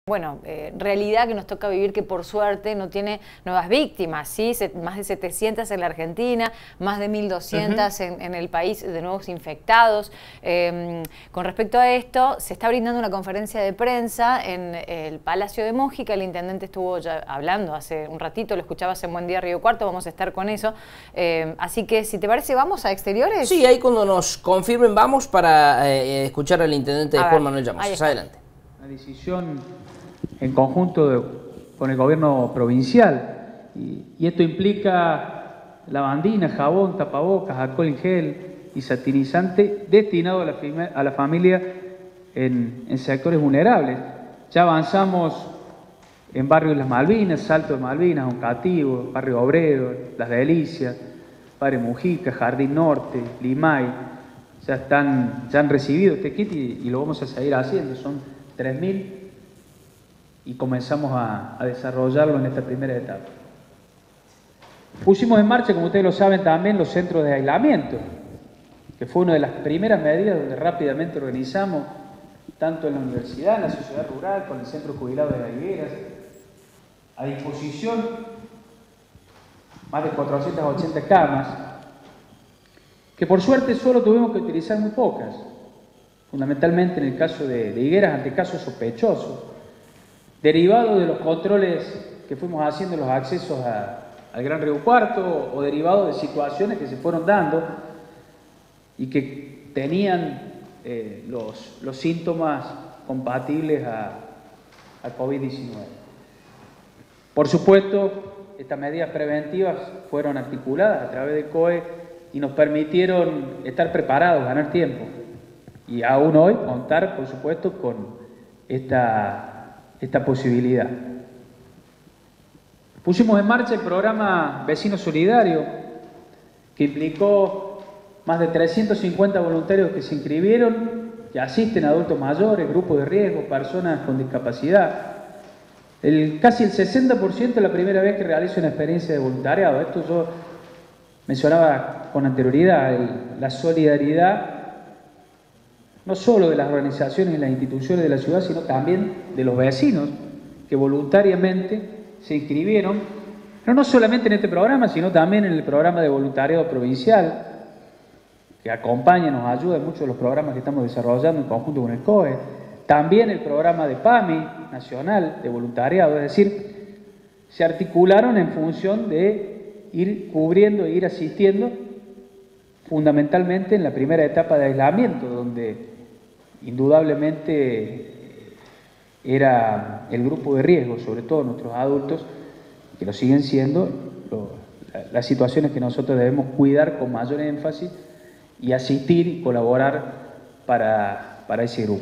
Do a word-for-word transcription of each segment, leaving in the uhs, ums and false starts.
Bueno, eh, realidad que nos toca vivir, que por suerte no tiene nuevas víctimas, ¿sí? Se, más de setecientas en la Argentina, más de mil doscientas uh-huh. en, en el país de nuevos infectados. Eh, con respecto a esto, se está brindando una conferencia de prensa en el Palacio de Mójica. El intendente estuvo ya hablando hace un ratito, lo escuchabas en Buen Día Río Cuarto, vamos a estar con eso. Eh, así que, si te parece, ¿vamos a exteriores? Sí, ahí cuando nos confirmen vamos para eh, escuchar al intendente Juan Manuel Llamas. Adelante. Una decisión en conjunto de, con el gobierno provincial y, y esto implica lavandina, jabón, tapabocas, alcohol en gel y satinizante destinado a la, a la familia en, en sectores vulnerables. Ya avanzamos en barrios Las Malvinas, Salto de Malvinas, Oncativo, Barrio Obrero, Las Delicias, Padre Mujica, Jardín Norte, Limay. Ya, están, ya han recibido este kit y, y lo vamos a seguir haciendo. Son tres mil y comenzamos a, a desarrollarlo en esta primera etapa. Pusimos en marcha, como ustedes lo saben, también los centros de aislamiento, que fue una de las primeras medidas donde rápidamente organizamos, tanto en la universidad, en la sociedad rural, con el Centro Jubilado de Higueras, a disposición más de cuatrocientas ochenta camas, que por suerte solo tuvimos que utilizar muy pocas, fundamentalmente en el caso de, de Higueras, ante casos sospechosos, derivado de los controles que fuimos haciendo los accesos a, al Gran Río Cuarto o derivado de situaciones que se fueron dando y que tenían eh, los, los síntomas compatibles a, a COVID diecinueve. Por supuesto, estas medidas preventivas fueron articuladas a través de C O E y nos permitieron estar preparados, ganar tiempo y aún hoy contar, por supuesto, con esta esta posibilidad. Pusimos en marcha el programa Vecino Solidario, que implicó más de trescientos cincuenta voluntarios que se inscribieron, que asisten a adultos mayores, grupos de riesgo, personas con discapacidad. El, casi el sesenta por ciento es la primera vez que realizo una experiencia de voluntariado. Esto yo mencionaba con anterioridad, el, la solidaridad no solo de las organizaciones y las instituciones de la ciudad, sino también de los vecinos que voluntariamente se inscribieron, pero no solamente en este programa, sino también en el programa de voluntariado provincial, que acompaña, nos ayuda en muchos de los programas que estamos desarrollando en conjunto con el C O E, también el programa de P A M I nacional de voluntariado, es decir, se articularon en función de ir cubriendo e ir asistiendo fundamentalmente en la primera etapa de aislamiento, donde indudablemente era el grupo de riesgo, sobre todo nuestros adultos, que lo siguen siendo, lo, las situaciones que nosotros debemos cuidar con mayor énfasis y asistir y colaborar para, para ese grupo.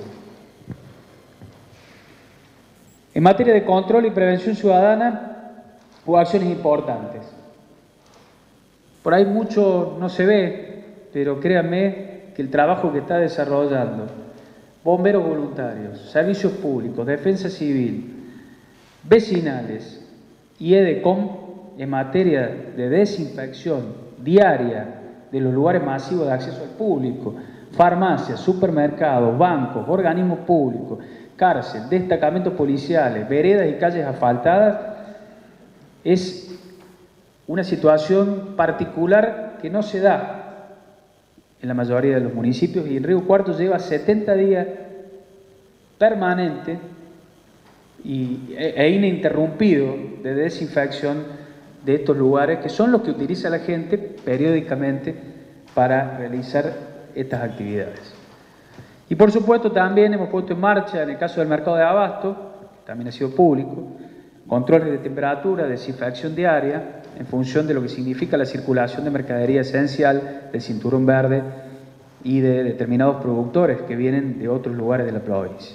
En materia de control y prevención ciudadana, hubo acciones importantes. Por ahí mucho no se ve, pero créanme que el trabajo que está desarrollando bomberos voluntarios, servicios públicos, defensa civil, vecinales y EDECOM en materia de desinfección diaria de los lugares masivos de acceso al público, farmacias, supermercados, bancos, organismos públicos, cárcel, destacamentos policiales, veredas y calles asfaltadas, es una situación particular que no se da en la mayoría de los municipios, y en Río Cuarto lleva setenta días permanente y, e, e ininterrumpido de desinfección de estos lugares, que son los que utiliza la gente periódicamente para realizar estas actividades. Y por supuesto también hemos puesto en marcha, en el caso del mercado de abasto, que también ha sido público, controles de temperatura, desinfección diaria, en función de lo que significa la circulación de mercadería esencial, del cinturón verde y de determinados productores que vienen de otros lugares de la provincia.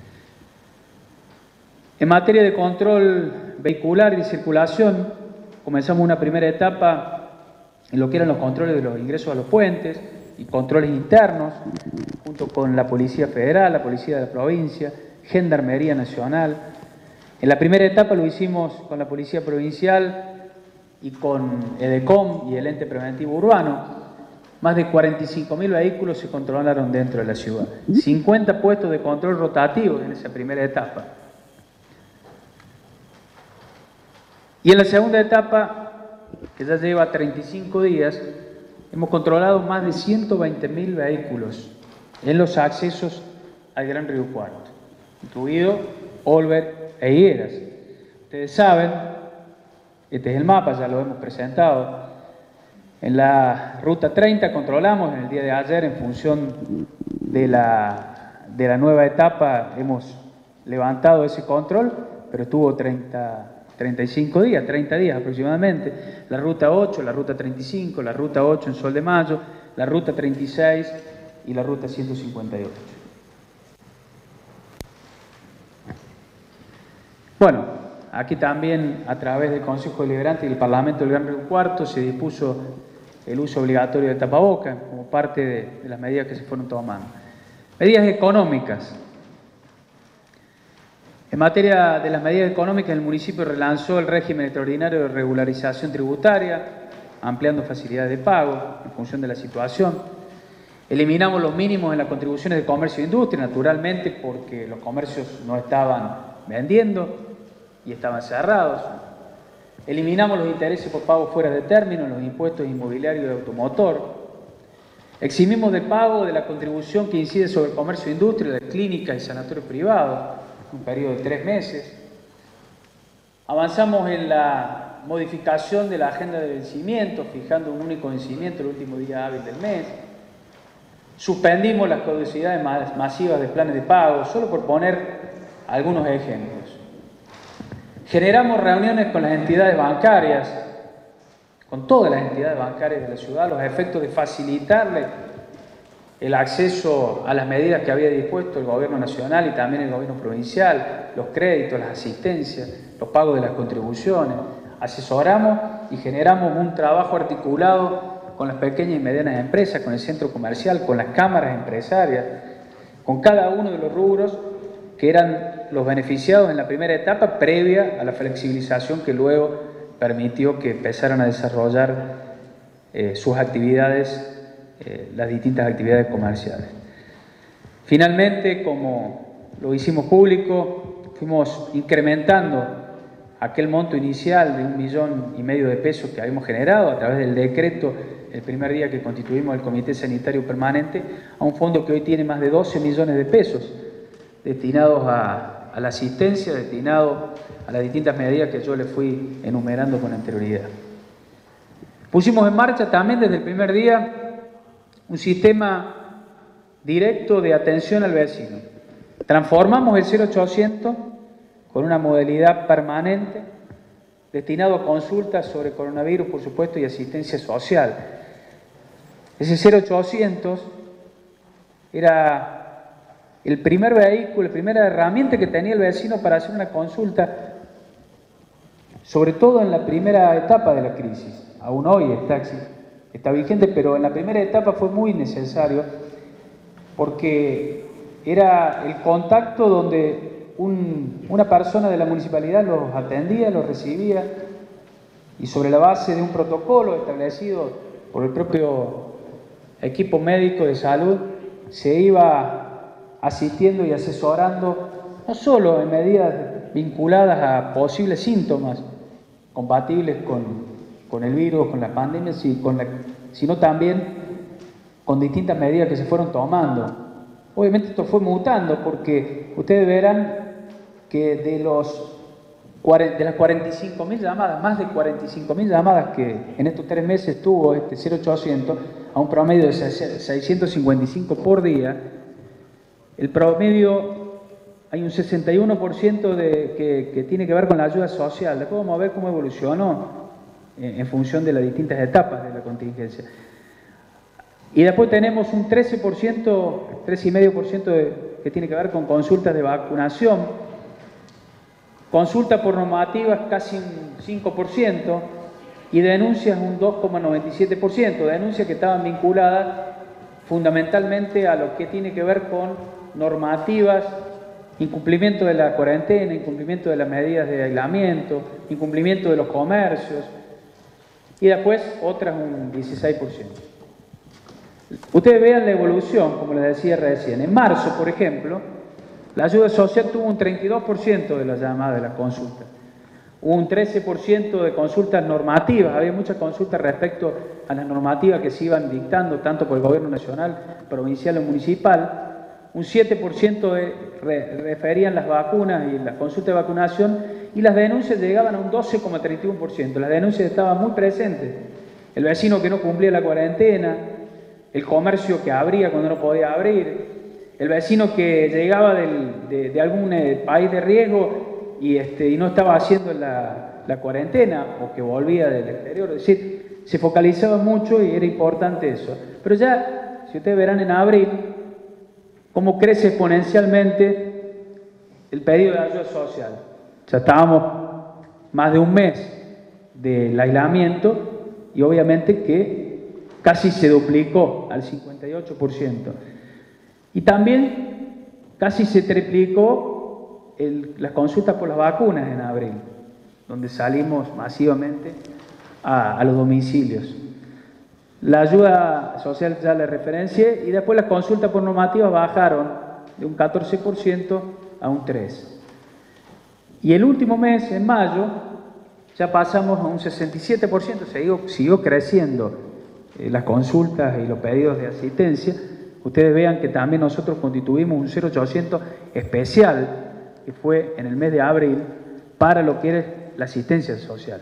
En materia de control vehicular y de circulación, comenzamos una primera etapa en lo que eran los controles de los ingresos a los puentes y controles internos, junto con la Policía Federal, la Policía de la Provincia, Gendarmería Nacional. En la primera etapa lo hicimos con la Policía Provincial y con EDECOM y el Ente Preventivo Urbano. Más de cuarenta y cinco mil vehículos se controlaron dentro de la ciudad. cincuenta puestos de control rotativos en esa primera etapa. Y en la segunda etapa, que ya lleva treinta y cinco días, hemos controlado más de ciento veinte mil vehículos en los accesos al Gran Río Cuarto, incluido Olver e Higueras. Ustedes saben, este es el mapa, ya lo hemos presentado. En la ruta treinta controlamos en el día de ayer, en función de la, de la nueva etapa, hemos levantado ese control, pero tuvo treinta, treinta y cinco días, treinta días aproximadamente. La ruta ocho, la ruta treinta y cinco, la ruta ocho en Sol de Mayo, la ruta treinta y seis y la ruta ciento cincuenta y ocho. Bueno, aquí también a través del Consejo Deliberante y del Parlamento del Gran Río Cuarto se dispuso el uso obligatorio de tapabocas como parte de, de las medidas que se fueron tomando. Medidas económicas. En materia de las medidas económicas, el municipio relanzó el régimen extraordinario de regularización tributaria, ampliando facilidades de pago en función de la situación. Eliminamos los mínimos en las contribuciones de comercio e industria, naturalmente porque los comercios no estaban vendiendo y estaban cerrados. Eliminamos los intereses por pago fuera de término en los impuestos inmobiliarios de automotor. Eximimos de pago de la contribución que incide sobre el comercio e industria de clínicas y sanatorios privados, un periodo de tres meses. Avanzamos en la modificación de la agenda de vencimiento, fijando un único vencimiento el último día hábil del mes. Suspendimos las caducidades masivas de planes de pago, solo por poner algunos ejemplos. Generamos reuniones con las entidades bancarias, con todas las entidades bancarias de la ciudad, los efectos de facilitarle el acceso a las medidas que había dispuesto el gobierno nacional y también el gobierno provincial, los créditos, las asistencias, los pagos de las contribuciones. Asesoramos y generamos un trabajo articulado con las pequeñas y medianas empresas, con el centro comercial, con las cámaras empresarias, con cada uno de los rubros que eran los beneficiados en la primera etapa previa a la flexibilización que luego permitió que empezaran a desarrollar eh, sus actividades, eh, las distintas actividades comerciales. Finalmente, como lo hicimos público, fuimos incrementando aquel monto inicial de un millón y medio de pesos que habíamos generado a través del decreto el primer día que constituimos el Comité Sanitario Permanente a un fondo que hoy tiene más de doce millones de pesos destinados a, a la asistencia, destinados a las distintas medidas que yo les fui enumerando con anterioridad. Pusimos en marcha también desde el primer día un sistema directo de atención al vecino. Transformamos el cero ochocientos con una modalidad permanente destinado a consultas sobre coronavirus, por supuesto, y asistencia social. Ese cero ochocientos era el primer vehículo, la primera herramienta que tenía el vecino para hacer una consulta, sobre todo en la primera etapa de la crisis. Aún hoy está, está vigente, pero en la primera etapa fue muy necesario porque era el contacto donde un, una persona de la municipalidad los atendía, los recibía y sobre la base de un protocolo establecido por el propio equipo médico de salud se iba asistiendo y asesorando no solo en medidas vinculadas a posibles síntomas compatibles con, con el virus, con la pandemia, con la, sino también con distintas medidas que se fueron tomando. Obviamente esto fue mutando porque ustedes verán que de, los, de las cuarenta y cinco mil llamadas, más de cuarenta y cinco mil llamadas que en estos tres meses tuvo este cero ochocientos a un promedio de seiscientos cincuenta y cinco por día, el promedio hay un sesenta y uno por ciento de, que, que tiene que ver con la ayuda social. Después vamos a ver cómo evolucionó en, en función de las distintas etapas de la contingencia. Y después tenemos un trece por ciento, trece coma cinco por ciento de, que tiene que ver con consultas de vacunación, consultas por normativas casi un cinco por ciento y denuncias un dos coma noventa y siete por ciento, denuncias que estaban vinculadas fundamentalmente a lo que tiene que ver con normativas, incumplimiento de la cuarentena, incumplimiento de las medidas de aislamiento, incumplimiento de los comercios y después otras un dieciséis por ciento. Ustedes vean la evolución, como les decía recién. En marzo, por ejemplo, la ayuda social tuvo un treinta y dos por ciento de las llamadas de las consultas. Hubo un trece por ciento de consultas normativas, había muchas consultas respecto a las normativas que se iban dictando tanto por el gobierno nacional, provincial o municipal. Un siete por ciento de, re, referían las vacunas y las consultas de vacunación, y las denuncias llegaban a un doce coma treinta y uno por ciento. Las denuncias estaban muy presentes. El vecino que no cumplía la cuarentena, el comercio que abría cuando no podía abrir, el vecino que llegaba del, de, de algún eh, país de riesgo y, este, y no estaba haciendo la, la cuarentena, o que volvía del exterior. Es decir, se focalizaba mucho y era importante eso. Pero ya, si ustedes verán en abril, cómo crece exponencialmente el pedido de ayuda social. Ya estábamos más de un mes del aislamiento y obviamente que casi se duplicó al cincuenta y ocho por ciento. Y también casi se triplicó el, las consultas por las vacunas en abril, donde salimos masivamente a, a los domicilios. La ayuda social ya la referencié, y después las consultas por normativas bajaron de un catorce por ciento a un tres por ciento. Y el último mes, en mayo, ya pasamos a un sesenta y siete por ciento, siguió, siguió creciendo eh, las consultas y los pedidos de asistencia. Ustedes vean que también nosotros constituimos un cero ochocientos especial, que fue en el mes de abril, para lo que es la asistencia social.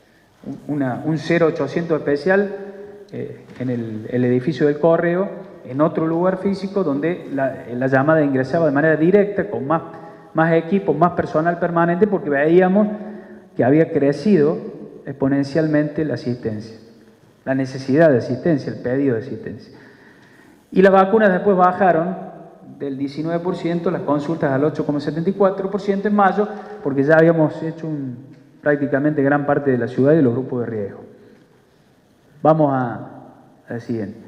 Una, un cero ochocientos especial eh, en el, el edificio del Correo, en otro lugar físico, donde la, la llamada ingresaba de manera directa, con más, más equipo, más personal permanente, porque veíamos que había crecido exponencialmente la asistencia, la necesidad de asistencia, el pedido de asistencia. Y las vacunas después bajaron del diecinueve por ciento, las consultas al ocho coma setenta y cuatro por ciento en mayo, porque ya habíamos hecho un, prácticamente gran parte de la ciudad y los grupos de riesgo. Vamos a, a la siguiente.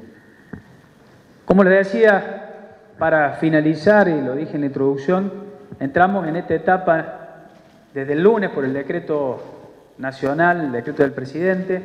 Como les decía, para finalizar, y lo dije en la introducción, entramos en esta etapa desde el lunes por el decreto nacional, el decreto del presidente,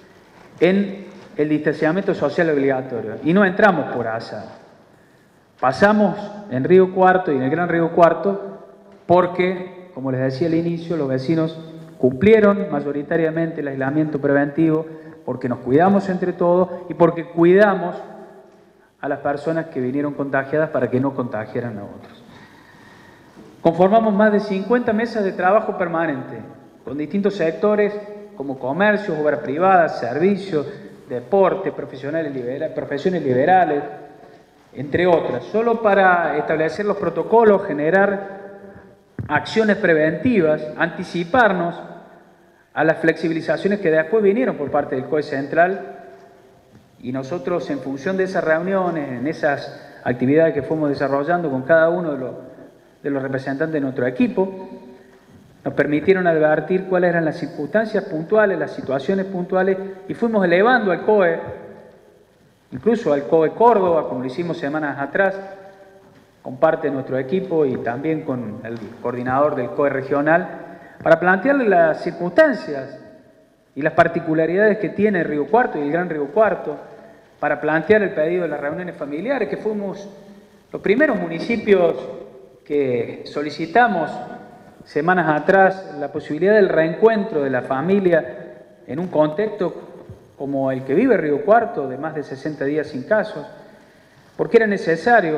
en el distanciamiento social obligatorio. Y no entramos por azar. Pasamos en Río Cuarto y en el Gran Río Cuarto porque, como les decía al inicio, los vecinos cumplieron mayoritariamente el aislamiento preventivo, porque nos cuidamos entre todos y porque cuidamos a las personas que vinieron contagiadas para que no contagiaran a otros. Conformamos más de cincuenta mesas de trabajo permanente con distintos sectores como comercios, obras privadas, servicios, deporte, profesionales libera, profesiones liberales, entre otras, solo para establecer los protocolos, generar acciones preventivas, anticiparnos a las flexibilizaciones que después vinieron por parte del C O E Central, y nosotros, en función de esas reuniones, en esas actividades que fuimos desarrollando con cada uno de los, de los representantes de nuestro equipo, nos permitieron advertir cuáles eran las circunstancias puntuales, las situaciones puntuales, y fuimos elevando al C O E, incluso al C O E Córdoba, como lo hicimos semanas atrás, con parte de nuestro equipo y también con el coordinador del C O E regional, para plantearle las circunstancias y las particularidades que tiene Río Cuarto y el Gran Río Cuarto, para plantear el pedido de las reuniones familiares, que fuimos los primeros municipios que solicitamos semanas atrás la posibilidad del reencuentro de la familia en un contexto como el que vive Río Cuarto, de más de sesenta días sin casos, porque era necesario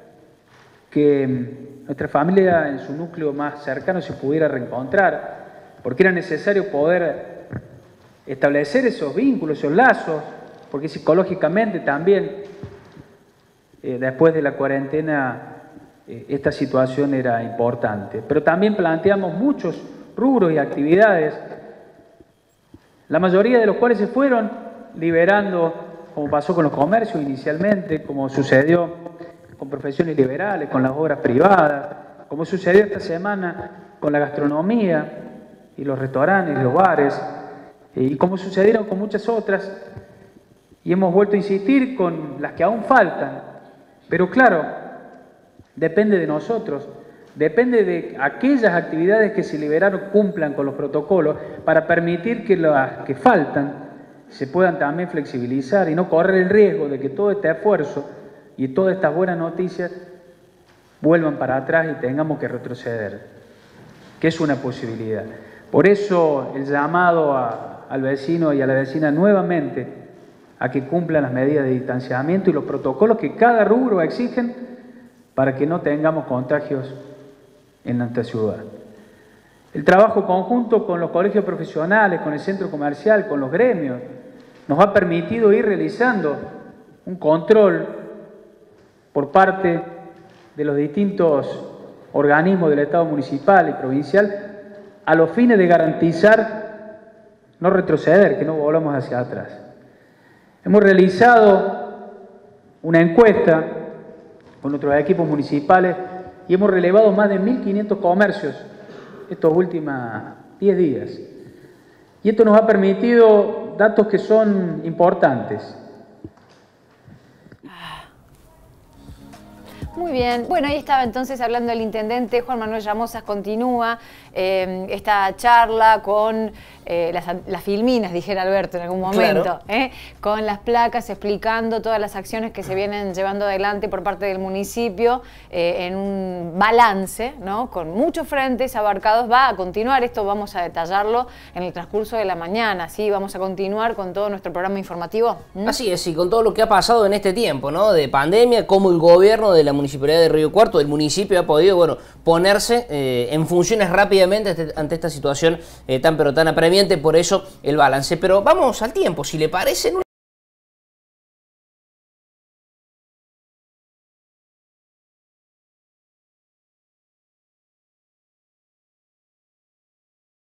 que nuestra familia en su núcleo más cercano se pudiera reencontrar, porque era necesario poder establecer esos vínculos, esos lazos, porque psicológicamente también, eh, después de la cuarentena, eh, esta situación era importante. Pero también planteamos muchos rubros y actividades, la mayoría de los cuales se fueron liberando, como pasó con los comercios inicialmente, como sucedió con profesiones liberales, con las obras privadas, como sucedió esta semana con la gastronomía y los restaurantes y los bares, y como sucedieron con muchas otras, y hemos vuelto a insistir con las que aún faltan. Pero claro, depende de nosotros, depende de aquellas actividades que se liberaron cumplan con los protocolos para permitir que las que faltan se puedan también flexibilizar y no correr el riesgo de que todo este esfuerzo y todas estas buenas noticias vuelvan para atrás y tengamos que retroceder, que es una posibilidad. Por eso el llamado a, al vecino y a la vecina nuevamente a que cumplan las medidas de distanciamiento y los protocolos que cada rubro exigen para que no tengamos contagios en nuestra ciudad. El trabajo conjunto con los colegios profesionales, con el centro comercial, con los gremios, nos ha permitido ir realizando un control por parte de los distintos organismos del Estado municipal y provincial a los fines de garantizar no retroceder, que no volvamos hacia atrás. Hemos realizado una encuesta con nuestros equipos municipales y hemos relevado más de mil quinientos comercios estos últimos diez días. Y esto nos ha permitido datos que son importantes. Muy bien, bueno, ahí estaba entonces hablando el intendente Juan Manuel Llamosas. Continúa eh, esta charla con eh, las, las filminas, dijera Alberto en algún momento, claro. eh, con las placas explicando todas las acciones que se vienen llevando adelante por parte del municipio eh, en un balance, ¿no? Con muchos frentes abarcados. Va a continuar, esto vamos a detallarlo en el transcurso de la mañana, ¿sí? Vamos a continuar con todo nuestro programa informativo. ¿Mm? Así es, y con todo lo que ha pasado en este tiempo, ¿no? De pandemia, cómo el gobierno de la Municipalidad de Río Cuarto, el municipio, ha podido, bueno, ponerse eh, en funciones rápidamente ante, ante esta situación eh, tan pero tan apremiante. Por eso el balance. Pero vamos al tiempo, si le parece.